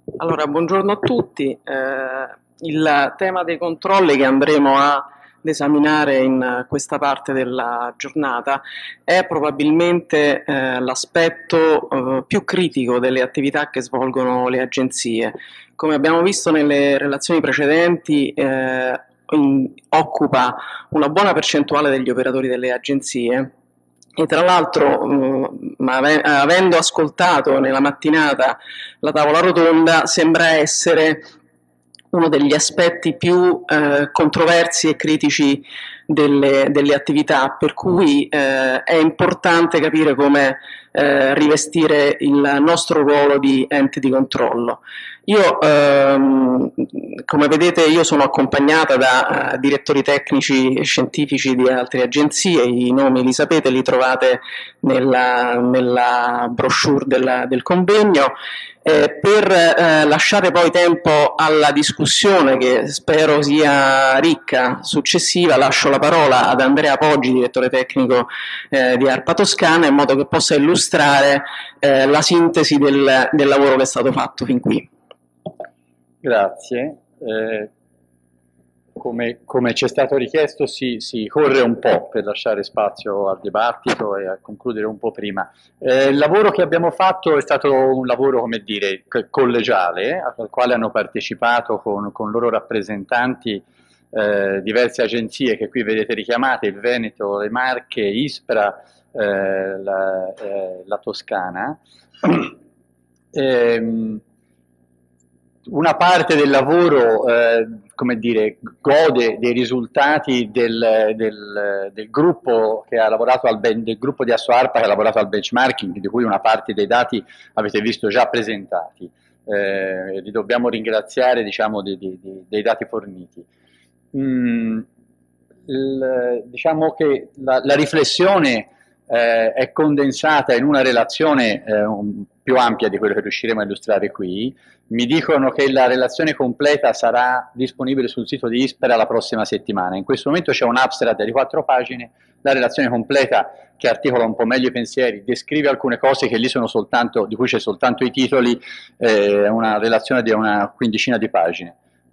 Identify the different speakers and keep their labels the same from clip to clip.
Speaker 1: Allora, buongiorno a tutti. Il tema dei controlli che andremo ad esaminare in questa parte della giornata è probabilmente l'aspetto più critico delle attività che svolgono le agenzie. Come abbiamo visto nelle relazioni precedenti, occupa una buona percentuale degli operatori delle agenzie. E tra l'altro, avendo ascoltato nella mattinata la tavola rotonda, sembra essere uno degli aspetti più controversi e critici delle attività, per cui è importante capire come rivestire il nostro ruolo di ente di controllo. Io, come vedete, io sono accompagnata da direttori tecnici e scientifici di altre agenzie, i nomi li sapete, li trovate nella brochure del convegno. Per lasciare poi tempo alla discussione, che spero sia ricca, successiva, lascio la parola ad Andrea Poggi, direttore tecnico di ARPA Toscana, in modo che possa illustrare la sintesi del lavoro che è stato fatto fin qui.
Speaker 2: Grazie. Come ci è stato richiesto si corre un po' per lasciare spazio al dibattito e a concludere un po' prima. Il lavoro che abbiamo fatto è stato un lavoro, come dire, collegiale, al quale hanno partecipato con loro rappresentanti diverse agenzie che qui vedete richiamate, il Veneto, le Marche, Ispra, la Toscana. Una parte del lavoro, come dire, gode dei risultati del gruppo che ha lavorato del gruppo di AssoArpa che ha lavorato al benchmarking, di cui una parte dei dati avete visto già presentati. Li dobbiamo ringraziare, diciamo, dei dati forniti. Diciamo che la riflessione è condensata in una relazione più ampia di quello che riusciremo a illustrare qui. Mi dicono che la relazione completa sarà disponibile sul sito di Ispera la prossima settimana. In questo momento c'è un abstract di 4 pagine, la relazione completa, che articola un po' meglio i pensieri, descrive alcune cose che lì sono soltanto, di cui c'è soltanto i titoli, una relazione di una quindicina di pagine.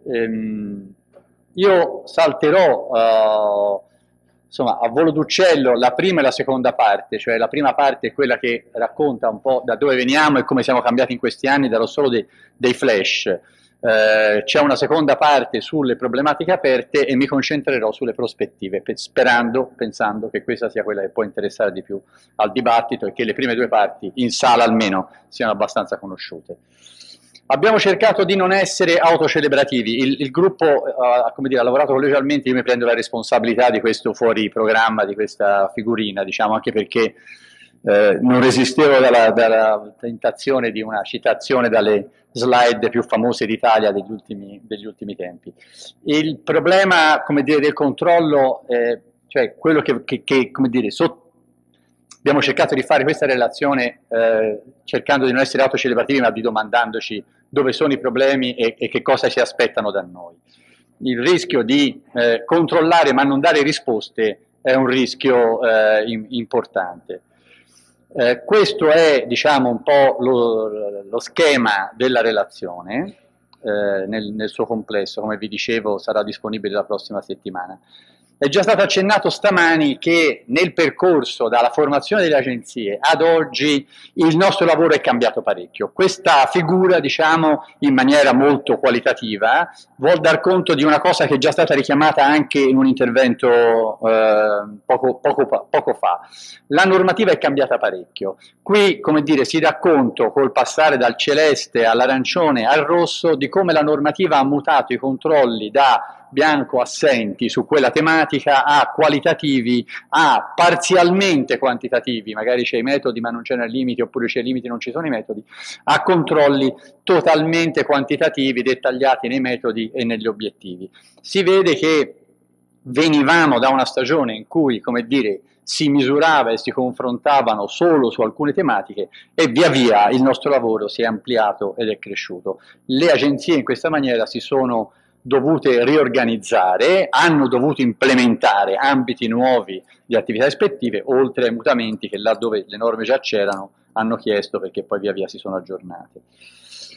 Speaker 2: Io salterò insomma, a volo d'uccello la prima e la seconda parte, cioè la prima parte è quella che racconta un po' da dove veniamo e come siamo cambiati in questi anni, darò solo dei flash. C'è una seconda parte sulle problematiche aperte e mi concentrerò sulle prospettive, pensando che questa sia quella che può interessare di più al dibattito e che le prime 2 parti, in sala almeno, siano abbastanza conosciute. Abbiamo cercato di non essere autocelebrativi, il gruppo come dire, ha lavorato collegialmente, io mi prendo la responsabilità di questo fuori programma, di questa figurina, diciamo, anche perché non resistevo dalla tentazione di una citazione dalle slide più famose d'Italia degli ultimi tempi. Il problema, come dire, del controllo, cioè quello che come dire, abbiamo cercato di fare questa relazione cercando di non essere autocelebrativi, ma di domandandoci dove sono i problemi e che cosa si aspettano da noi. Il rischio di controllare ma non dare risposte è un rischio importante. Questo è, diciamo, un po' lo schema della relazione nel suo complesso, come vi dicevo sarà disponibile la prossima settimana. È già stato accennato stamani che nel percorso dalla formazione delle agenzie ad oggi il nostro lavoro è cambiato parecchio. Questa figura, diciamo, in maniera molto qualitativa, vuol dar conto di una cosa che è già stata richiamata anche in un intervento poco fa. La normativa è cambiata parecchio. Qui, come dire, si dà conto col passare dal celeste all'arancione al rosso di come la normativa ha mutato i controlli da bianco assenti su quella tematica a qualitativi, a parzialmente quantitativi, magari c'è i metodi ma non c'è nei limiti, oppure c'è i limiti e non ci sono i metodi, a controlli totalmente quantitativi, dettagliati nei metodi e negli obiettivi. Si vede che venivamo da una stagione in cui, come dire, si misurava e si confrontavano solo su alcune tematiche e via via il nostro lavoro si è ampliato ed è cresciuto. Le agenzie in questa maniera si sono dovute riorganizzare, hanno dovuto implementare ambiti nuovi di attività ispettive, oltre ai mutamenti che laddove le norme già c'erano hanno chiesto perché poi via via si sono aggiornate.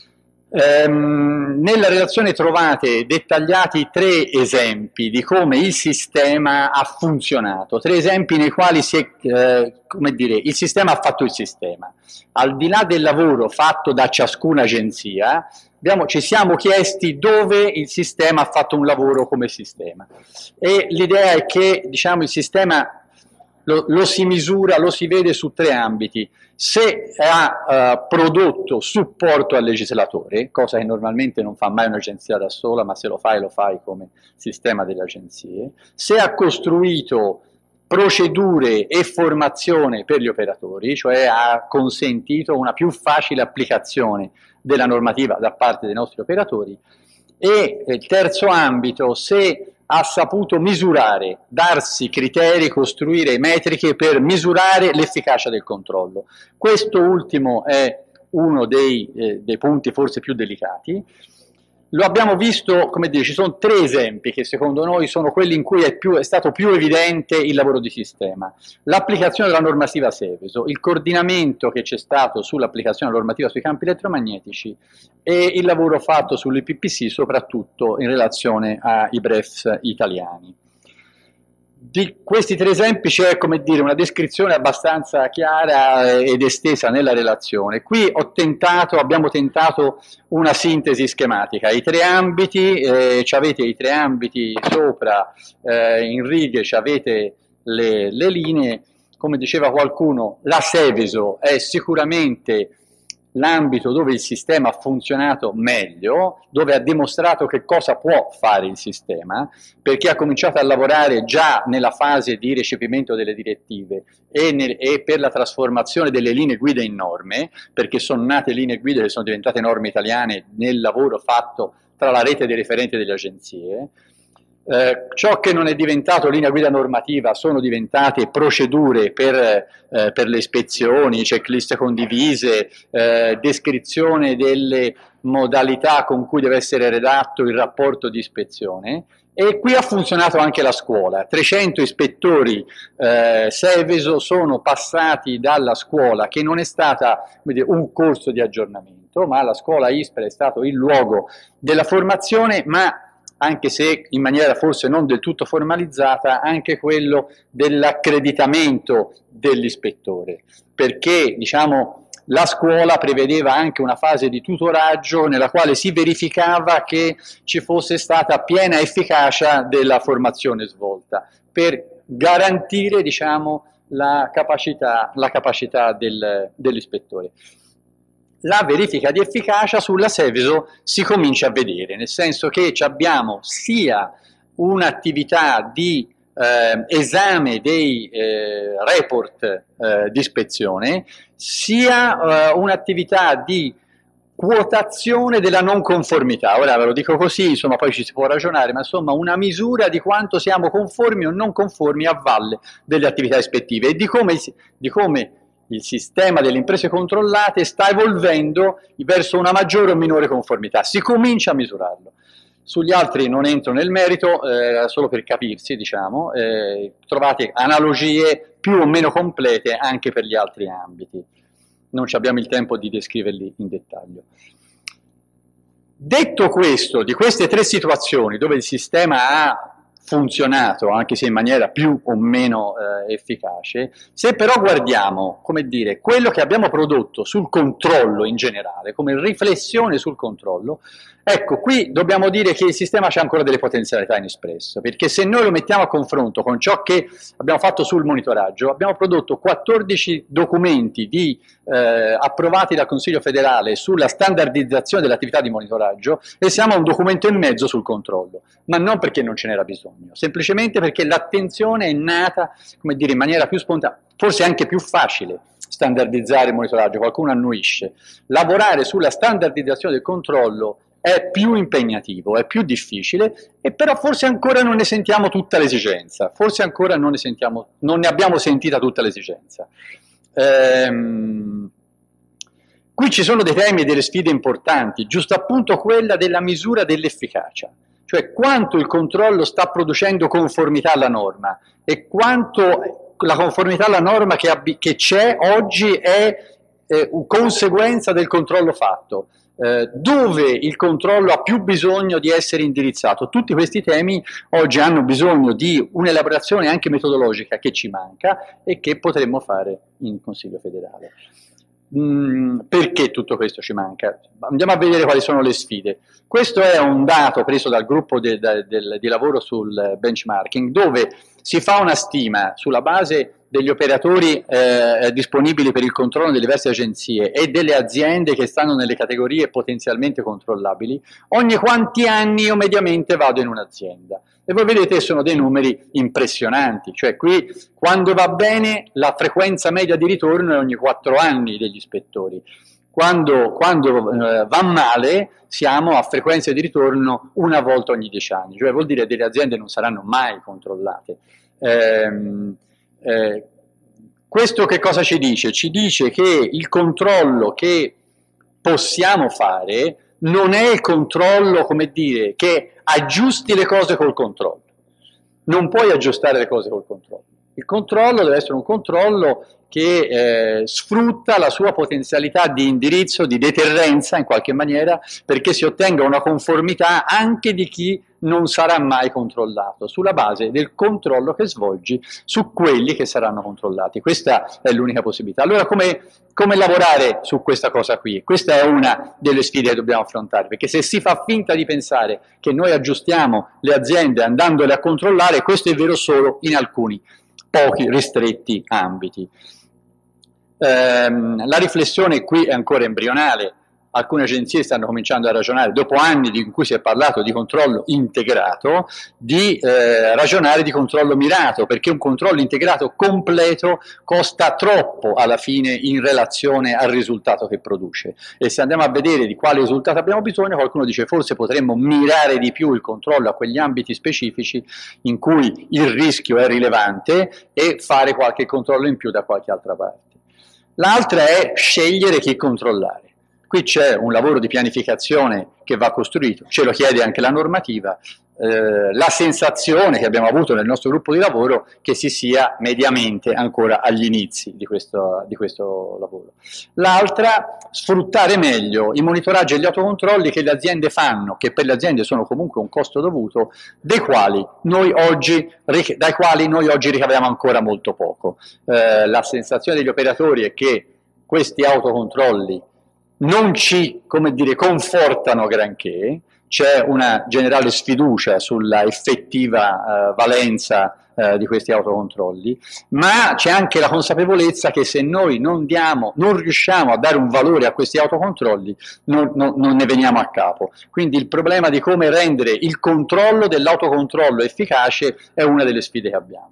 Speaker 2: Nella relazione trovate dettagliati 3 esempi di come il sistema ha funzionato, 3 esempi nei quali come dire, il sistema ha fatto il sistema. Al di là del lavoro fatto da ciascuna agenzia, ci siamo chiesti dove il sistema ha fatto un lavoro come sistema. E l'idea è che, diciamo, il sistema lo si misura, lo si vede su 3 ambiti. Se ha prodotto supporto al legislatore, cosa che normalmente non fa mai un'agenzia da sola, ma se lo fai come sistema delle agenzie, se ha costruito procedure e formazione per gli operatori, cioè ha consentito una più facile applicazione della normativa da parte dei nostri operatori, e il terzo ambito, se ha saputo misurare, darsi criteri, costruire metriche per misurare l'efficacia del controllo. Questo ultimo è uno dei punti forse più delicati. Lo abbiamo visto, come dire, ci sono 3 esempi che secondo noi sono quelli in cui è stato più evidente il lavoro di sistema. L'applicazione della normativa Seveso, il coordinamento che c'è stato sull'applicazione della normativa sui campi elettromagnetici e il lavoro fatto sull'IPPC, soprattutto in relazione ai BREFs italiani. Di questi 3 esempi c'è, come dire, una descrizione abbastanza chiara ed estesa nella relazione. Qui abbiamo tentato una sintesi schematica. I 3 ambiti, avete i 3 ambiti sopra, in righe avete le linee. Come diceva qualcuno, la Seveso è sicuramente l'ambito dove il sistema ha funzionato meglio, dove ha dimostrato che cosa può fare il sistema, perché ha cominciato a lavorare già nella fase di recepimento delle direttive e per la trasformazione delle linee guida in norme, perché sono nate linee guida che sono diventate norme italiane nel lavoro fatto tra la rete dei referenti delle agenzie. Ciò che non è diventato linea guida normativa sono diventate procedure per le ispezioni, checklist condivise, descrizione delle modalità con cui deve essere redatto il rapporto di ispezione. E qui ha funzionato anche la scuola. 300 ispettori Seveso sono passati dalla scuola, che non è stata, come dire, un corso di aggiornamento, ma la scuola ISPRA è stato il luogo della formazione, ma anche se in maniera forse non del tutto formalizzata, anche quello dell'accreditamento dell'ispettore, perché, diciamo, la scuola prevedeva anche una fase di tutoraggio nella quale si verificava che ci fosse stata piena efficacia della formazione svolta, per garantire, diciamo, la capacità dell'ispettore. La verifica di efficacia sulla Seveso si comincia a vedere, nel senso che abbiamo sia un'attività di esame dei report di ispezione, sia un'attività di quotazione della non conformità. Ora ve lo dico così, insomma, poi ci si può ragionare, ma insomma una misura di quanto siamo conformi o non conformi a valle delle attività ispettive e di come il sistema delle imprese controllate sta evolvendo verso una maggiore o minore conformità. Si comincia a misurarlo. Sugli altri non entro nel merito, solo per capirsi, diciamo, trovate analogie più o meno complete anche per gli altri ambiti. Non abbiamo il tempo di descriverli in dettaglio. Detto questo, di queste 3 situazioni dove il sistema ha funzionato, anche se in maniera più o meno efficace, se però guardiamo, come dire, quello che abbiamo prodotto sul controllo in generale, come riflessione sul controllo, ecco, qui dobbiamo dire che il sistema c'ha ancora delle potenzialità inespresse, perché se noi lo mettiamo a confronto con ciò che abbiamo fatto sul monitoraggio, abbiamo prodotto 14 documenti approvati dal Consiglio federale sulla standardizzazione dell'attività di monitoraggio e siamo a un documento e mezzo sul controllo, ma non perché non ce n'era bisogno, semplicemente perché l'attenzione è nata, come dire, in maniera più spontanea, forse anche più facile standardizzare il monitoraggio, qualcuno annuisce. Lavorare sulla standardizzazione del controllo è più impegnativo, è più difficile, e però forse ancora non ne sentiamo tutta l'esigenza, forse ancora non ne abbiamo sentita tutta l'esigenza. Qui ci sono dei temi e delle sfide importanti, giusto appunto quella della misura dell'efficacia, cioè quanto il controllo sta producendo conformità alla norma e quanto la conformità alla norma che c'è oggi è conseguenza del controllo fatto. dove il controllo ha più bisogno di essere indirizzato. Tutti questi temi oggi hanno bisogno di un'elaborazione anche metodologica che ci manca e che potremmo fare in Consiglio federale. Perché tutto questo ci manca? Andiamo a vedere quali sono le sfide. Questo è un dato preso dal gruppo di lavoro sul benchmarking, dove si fa una stima sulla base degli operatori disponibili per il controllo delle diverse agenzie e delle aziende che stanno nelle categorie potenzialmente controllabili. Ogni quanti anni io mediamente vado in un'azienda e voi vedete sono dei numeri impressionanti, cioè qui quando va bene la frequenza media di ritorno è ogni 4 anni degli ispettori, quando va male siamo a frequenze di ritorno una volta ogni 10 anni, cioè vuol dire che delle aziende non saranno mai controllate. Questo che cosa ci dice? Ci dice che il controllo che possiamo fare non è il controllo, come dire, che aggiusti le cose col controllo. Non puoi aggiustare le cose col controllo. Il controllo deve essere un controllo che sfrutta la sua potenzialità di indirizzo, di deterrenza in qualche maniera, perché si ottenga una conformità anche di chi non sarà mai controllato, sulla base del controllo che svolgi su quelli che saranno controllati. Questa è l'unica possibilità. Allora come lavorare su questa cosa qui? Questa è una delle sfide che dobbiamo affrontare, perché se si fa finta di pensare che noi aggiustiamo le aziende andandole a controllare, questo è vero solo in alcuni pochi ristretti ambiti. La riflessione qui è ancora embrionale. Alcune agenzie stanno cominciando a ragionare, dopo anni in cui si è parlato di controllo integrato, di ragionare di controllo mirato, perché un controllo integrato completo costa troppo alla fine in relazione al risultato che produce. E se andiamo a vedere di quale risultato abbiamo bisogno, qualcuno dice forse potremmo mirare di più il controllo a quegli ambiti specifici in cui il rischio è rilevante e fare qualche controllo in più da qualche altra parte. L'altra è scegliere chi controllare. Qui c'è un lavoro di pianificazione che va costruito, ce lo chiede anche la normativa, la sensazione che abbiamo avuto nel nostro gruppo di lavoro che si sia mediamente ancora agli inizi di questo lavoro. L'altra, sfruttare meglio i monitoraggi e gli autocontrolli che le aziende fanno, che per le aziende sono comunque un costo dovuto, dai quali noi oggi ricaviamo ancora molto poco. La sensazione degli operatori è che questi autocontrolli non ci, come dire, confortano granché, c'è una generale sfiducia sulla effettiva valenza di questi autocontrolli, ma c'è anche la consapevolezza che se noi non riusciamo a dare un valore a questi autocontrolli, non ne veniamo a capo. Quindi il problema di come rendere il controllo dell'autocontrollo efficace è una delle sfide che abbiamo.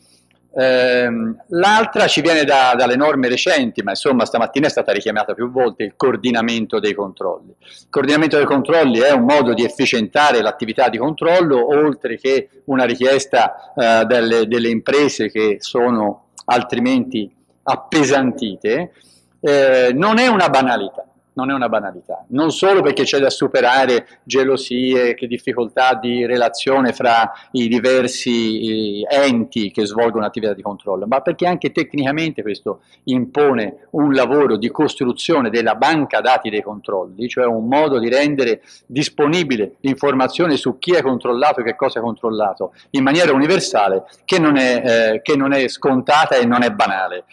Speaker 2: L'altra ci viene dalle norme recenti, ma insomma stamattina è stata richiamata più volte, il coordinamento dei controlli. Il coordinamento dei controlli è un modo di efficientare l'attività di controllo, oltre che una richiesta delle imprese che sono altrimenti appesantite. Non è una banalità. Non è una banalità, non solo perché c'è da superare gelosie, che difficoltà di relazione fra i diversi enti che svolgono attività di controllo, ma perché anche tecnicamente questo impone un lavoro di costruzione della banca dati dei controlli, cioè un modo di rendere disponibile l'informazione su chi è controllato e che cosa è controllato in maniera universale, che non è scontata e non è banale.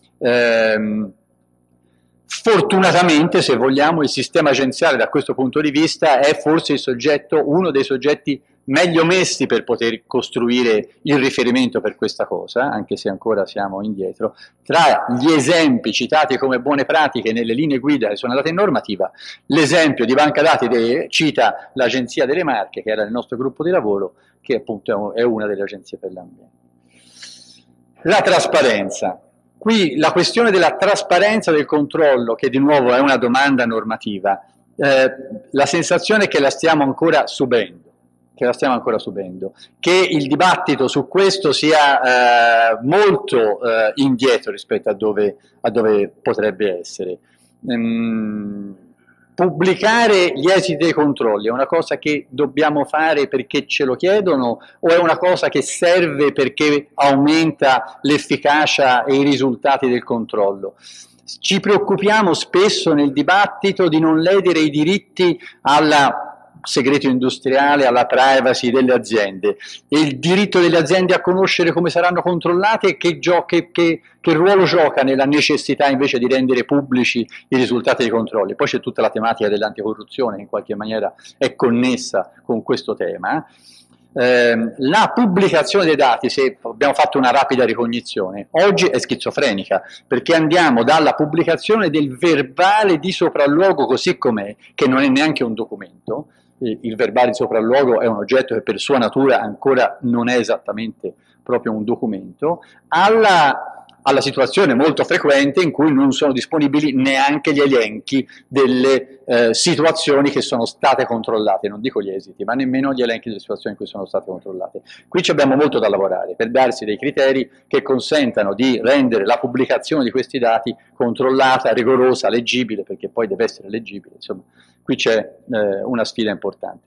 Speaker 2: Fortunatamente, se vogliamo, il sistema agenziale da questo punto di vista è forse uno dei soggetti meglio messi per poter costruire il riferimento per questa cosa, anche se ancora siamo indietro. Tra gli esempi citati come buone pratiche nelle linee guida che sono andate in normativa, l'esempio di banca dati cita l'Agenzia delle Marche, che era il nostro gruppo di lavoro, che appunto è una delle agenzie per l'ambiente. La trasparenza. Qui la questione della trasparenza del controllo, che di nuovo è una domanda normativa, la sensazione è che la stiamo ancora subendo, che il dibattito su questo sia molto indietro rispetto a dove potrebbe essere. Pubblicare gli esiti dei controlli è una cosa che dobbiamo fare perché ce lo chiedono o è una cosa che serve perché aumenta l'efficacia e i risultati del controllo? Ci preoccupiamo spesso nel dibattito di non ledere i diritti al segreto industriale, alla privacy delle aziende, e il diritto delle aziende a conoscere come saranno controllate e che ruolo gioca nella necessità invece di rendere pubblici i risultati dei controlli. Poi c'è tutta la tematica dell'anticorruzione che in qualche maniera è connessa con questo tema. La pubblicazione dei dati, se abbiamo fatto una rapida ricognizione, oggi è schizofrenica, perché andiamo dalla pubblicazione del verbale di sopralluogo così com'è, che non è neanche un documento. Il verbale di sopralluogo è un oggetto che per sua natura ancora non è esattamente proprio un documento, alla situazione molto frequente in cui non sono disponibili neanche gli elenchi delle situazioni che sono state controllate, non dico gli esiti, ma nemmeno gli elenchi delle situazioni in cui sono state controllate. Qui ci abbiamo molto da lavorare per darsi dei criteri che consentano di rendere la pubblicazione di questi dati controllata, rigorosa, leggibile, perché poi deve essere leggibile, insomma, qui c'è una sfida importante.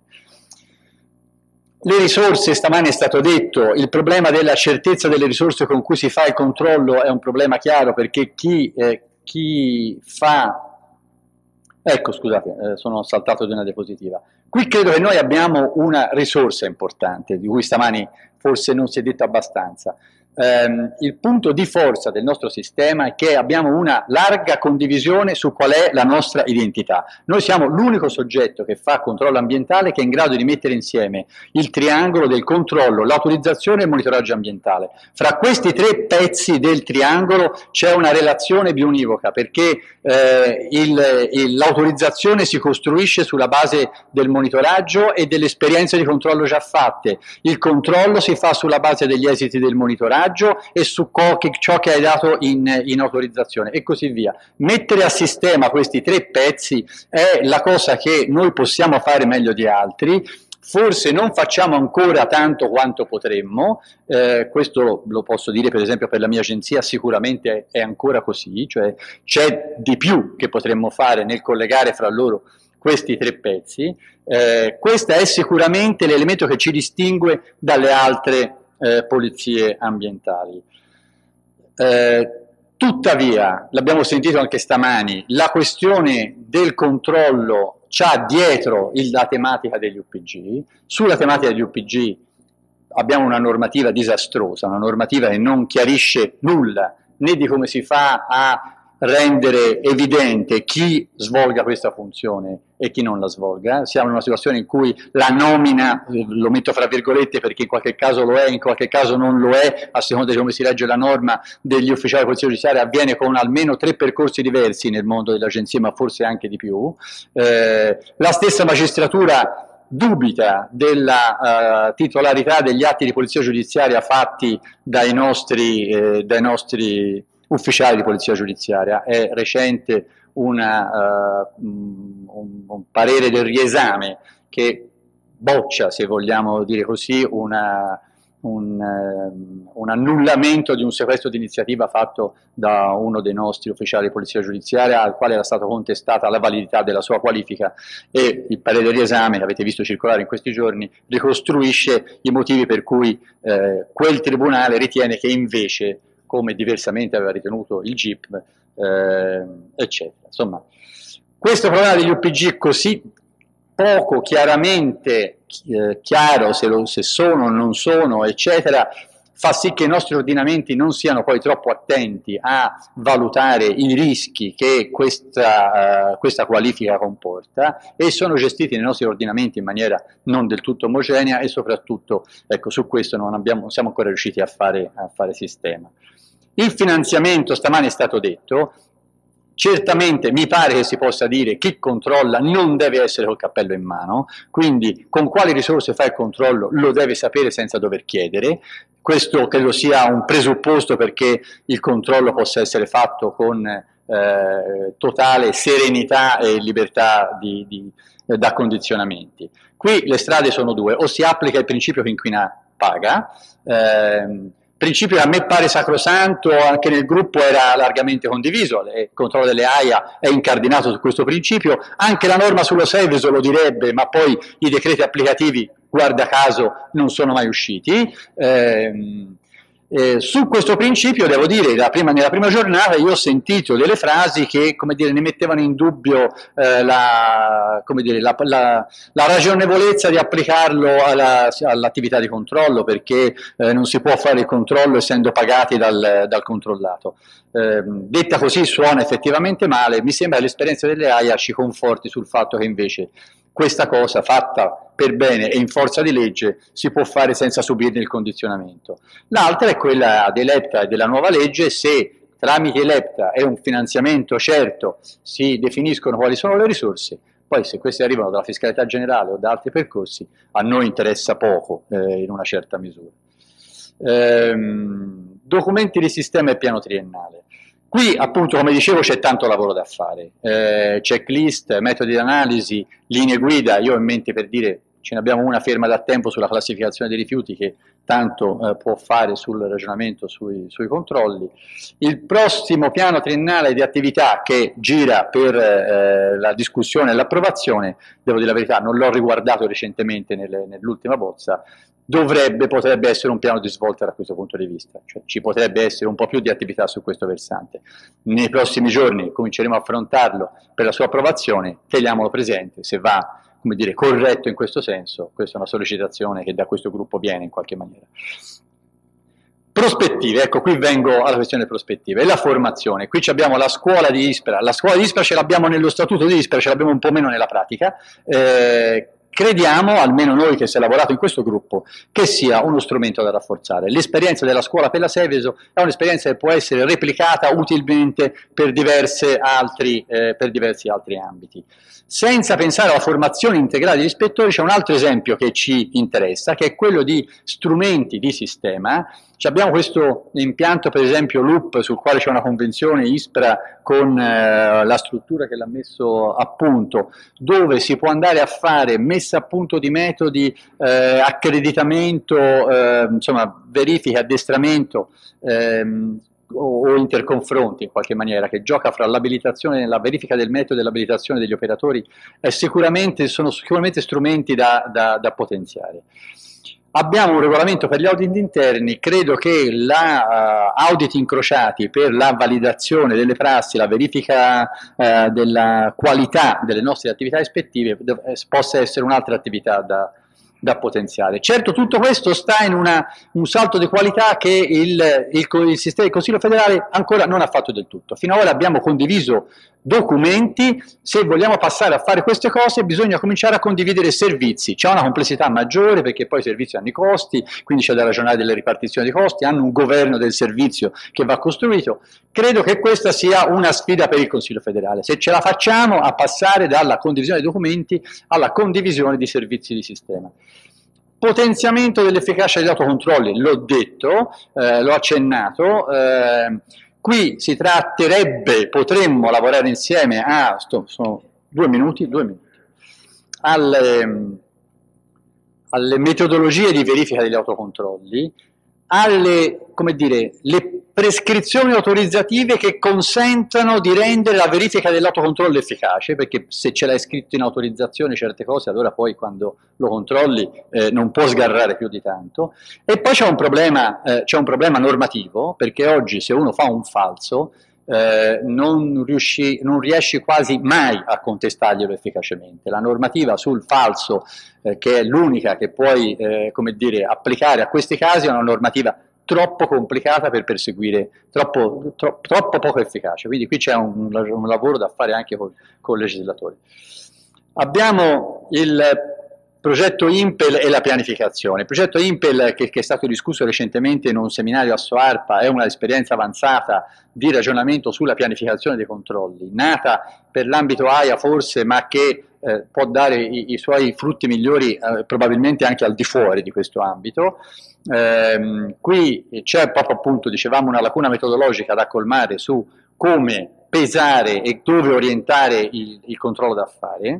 Speaker 2: Le risorse, stamani è stato detto, il problema della certezza delle risorse con cui si fa il controllo è un problema chiaro, perché chi fa... Ecco, scusate, sono saltato di una diapositiva. Qui credo che noi abbiamo una risorsa importante, di cui stamani forse non si è detto abbastanza. Il punto di forza del nostro sistema è che abbiamo una larga condivisione su qual è la nostra identità. Noi siamo l'unico soggetto che fa controllo ambientale che è in grado di mettere insieme il triangolo del controllo, l'autorizzazione e il monitoraggio ambientale. Fra questi tre pezzi del triangolo c'è una relazione bionivoca, perché l'autorizzazione si costruische sulla base del monitoraggio e delle esperienze di controllo già fatte, il controllo si fa sulla base degli esiti del monitoraggio e su ciò che hai dato in autorizzazione e così via. Mettere a sistema questi tre pezzi è la cosa che noi possiamo fare meglio di altri. Forse non facciamo ancora tanto quanto potremmo, questo lo posso dire per esempio per la mia agenzia, sicuramente è ancora così, cioè c'è di più che potremmo fare nel collegare fra loro questi tre pezzi. Questo è sicuramente l'elemento che ci distingue dalle altre polizie ambientali. Tuttavia, l'abbiamo sentito anche stamani, la questione del controllo c'ha dietro la tematica degli UPG. Sulla tematica degli UPG abbiamo una normativa disastrosa, una normativa che non chiarisce nulla, né di come si fa a rendere evidente chi svolga questa funzione e chi non la svolga. Siamo in una situazione in cui la nomina, lo metto fra virgolette perché in qualche caso lo è, in qualche caso non lo è, a seconda di come si legge la norma, degli ufficiali di polizia giudiziaria, avviene con almeno 3 percorsi diversi nel mondo delle agenzie, ma forse anche di più. La stessa magistratura dubita della titolarità degli atti di polizia giudiziaria fatti dai nostri ufficiali di polizia giudiziaria. È recente un parere del riesame che boccia, se vogliamo dire così, un annullamento di un sequestro di iniziativa fatto da uno dei nostri ufficiali di polizia giudiziaria, al quale era stata contestata la validità della sua qualifica, e il parere del riesame, che avete visto circolare in questi giorni, ricostruisce i motivi per cui quel tribunale ritiene che invece, come diversamente aveva ritenuto il GIP, eccetera. Insomma, questo problema degli UPG così poco chiaramente chiaro se sono o non sono, eccetera, fa sì che i nostri ordinamenti non siano poi troppo attenti a valutare i rischi che questa qualifica comporta, e sono gestiti nei nostri ordinamenti in maniera non del tutto omogenea, e soprattutto, ecco, su questo non siamo ancora riusciti a fare sistema. Il finanziamento, stamani è stato detto, certamente mi pare che si possa dire chi controlla non deve essere col cappello in mano, quindi con quali risorse fa il controllo lo deve sapere senza dover chiedere. Questo credo sia un presupposto perché il controllo possa essere fatto con totale serenità e libertà da condizionamenti. Qui le strade sono due: o si applica il principio che inquina paga, principio che a me pare sacrosanto, anche nel gruppo era largamente condiviso, il controllo delle AIA è incardinato su questo principio, anche la norma sullo Seveso lo direbbe, ma poi i decreti applicativi, guarda caso, non sono mai usciti. Su questo principio devo dire, nella prima giornata io ho sentito delle frasi che, come dire, ne mettevano in dubbio la ragionevolezza di applicarlo all'attività di controllo, perché non si può fare il controllo essendo pagati dal controllato. Detta così suona effettivamente male, mi sembra che l'esperienza delle AIA ci conforti sul fatto che invece questa cosa fatta per bene e in forza di legge si può fare senza subirne il condizionamento. L'altra è quella dell'EPTA e della nuova legge: se tramite l'EPTA e un finanziamento certo si definiscono quali sono le risorse, poi se queste arrivano dalla fiscalità generale o da altri percorsi, a noi interessa poco in una certa misura. Documenti di sistema e piano triennale. Qui appunto, come dicevo, c'è tanto lavoro da fare, checklist, metodi di analisi, linee guida. Io ho in mente, per dire, ce ne abbiamo una ferma da tempo sulla classificazione dei rifiuti che tanto può fare sul ragionamento sui controlli. Il prossimo piano triennale di attività che gira per la discussione e l'approvazione, devo dire la verità, non l'ho riguardato recentemente nell'ultima bozza, potrebbe essere un piano di svolta da questo punto di vista, cioè ci potrebbe essere un po' più di attività su questo versante. Nei prossimi giorni cominceremo a affrontarlo per la sua approvazione, teniamolo presente, se va, come dire, corretto in questo senso. Questa è una sollecitazione che da questo gruppo viene in qualche maniera. Prospettive, ecco, qui vengo alla questione prospettive, e la formazione. Qui abbiamo la scuola di Ispra. La scuola di Ispra ce l'abbiamo nello statuto di Ispra, ce l'abbiamo un po' meno nella pratica. Crediamo, almeno noi che si è lavorato in questo gruppo, che sia uno strumento da rafforzare. L'esperienza della scuola per la Seveso è un'esperienza che può essere replicata utilmente per diversi altri ambiti. Senza pensare alla formazione integrale degli ispettori, c'è un altro esempio che ci interessa, che è quello di strumenti di sistema. Abbiamo questo impianto, per esempio Loop, sul quale c'è una convenzione Ispra con la struttura che l'ha messo a punto, dove si può andare a fare messa a punto di metodi, accreditamento, insomma verifica, addestramento, o interconfronti in qualche maniera, che gioca fra l'abilitazione, la verifica del metodo e l'abilitazione degli operatori, sono sicuramente strumenti da potenziare. Abbiamo un regolamento per gli audit interni. Credo che audit incrociati per la validazione delle prassi, la verifica della qualità delle nostre attività ispettive possa essere un'altra attività da potenziare. Certo, tutto questo sta in un salto di qualità che il Consiglio federale ancora non ha fatto del tutto. Fino ad ora abbiamo condiviso documenti. Se vogliamo passare a fare queste cose bisogna cominciare a condividere servizi. C'è una complessità maggiore perché poi i servizi hanno i costi, quindi c'è da ragionare delle ripartizioni dei costi, hanno un governo del servizio che va costruito. Credo che questa sia una sfida per il Consiglio federale, se ce la facciamo a passare dalla condivisione dei documenti alla condivisione di servizi di sistema. Potenziamento dell'efficacia degli autocontrolli, l'ho detto, l'ho accennato. Qui si tratterebbe, potremmo lavorare insieme sono due minuti, alle metodologie di verifica degli autocontrolli, come dire, le prescrizioni autorizzative che consentano di rendere la verifica dell'autocontrollo efficace, perché se ce l'hai scritto in autorizzazione certe cose, allora poi quando lo controlli non può sgarrare più di tanto. E poi c'è un problema normativo, perché oggi se uno fa un falso non riesci quasi mai a contestarglielo efficacemente. La normativa sul falso, che è l'unica che puoi come dire, applicare a questi casi, è una normativa troppo complicata per perseguire, troppo poco efficace. Quindi qui c'è un lavoro da fare anche con il legislatore. Abbiamo il progetto Impel e la pianificazione. Il progetto Impel, che è stato discusso recentemente in un seminario a Soarpa, è un'esperienza avanzata di ragionamento sulla pianificazione dei controlli, nata per l'ambito AIA forse, ma che può dare i suoi frutti migliori probabilmente anche al di fuori di questo ambito. Qui c'è proprio, appunto, dicevamo, una lacuna metodologica da colmare su come pesare e dove orientare il controllo da fare.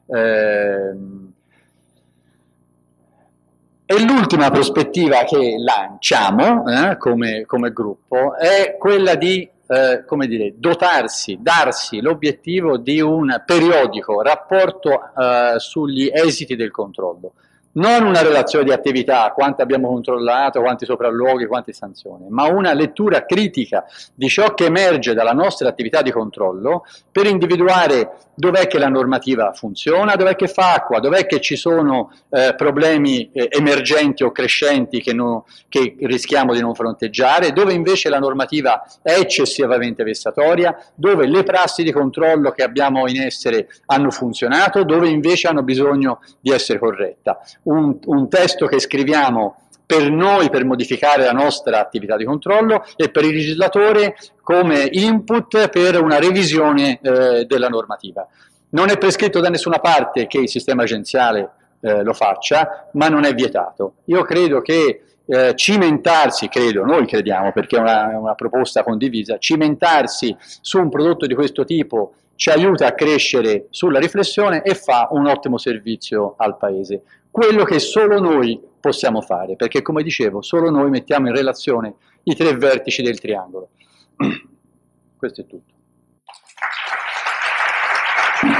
Speaker 2: E l'ultima prospettiva che lanciamo come gruppo è quella di come dire, darsi l'obiettivo di un periodico rapporto sugli esiti del controllo. Non una relazione di attività, quanto abbiamo controllato, quanti sopralluoghi, quante sanzioni, ma una lettura critica di ciò che emerge dalla nostra attività di controllo per individuare dov'è che la normativa funziona, dov'è che fa acqua, dov'è che ci sono problemi emergenti o crescenti che rischiamo di non fronteggiare, dove invece la normativa è eccessivamente vessatoria, dove le prassi di controllo che abbiamo in essere hanno funzionato, dove invece hanno bisogno di essere corretta. Un testo che scriviamo per noi, per modificare la nostra attività di controllo, e per il legislatore come input per una revisione della normativa. Non è prescritto da nessuna parte che il sistema agenziale lo faccia, ma non è vietato. Io credo che cimentarsi, noi crediamo, perché è una proposta condivisa, cimentarsi su un prodotto di questo tipo ci aiuta a crescere sulla riflessione e fa un ottimo servizio al Paese. Quello che solo noi possiamo fare, perché come dicevo, solo noi mettiamo in relazione i 3 vertici del triangolo. Questo è tutto.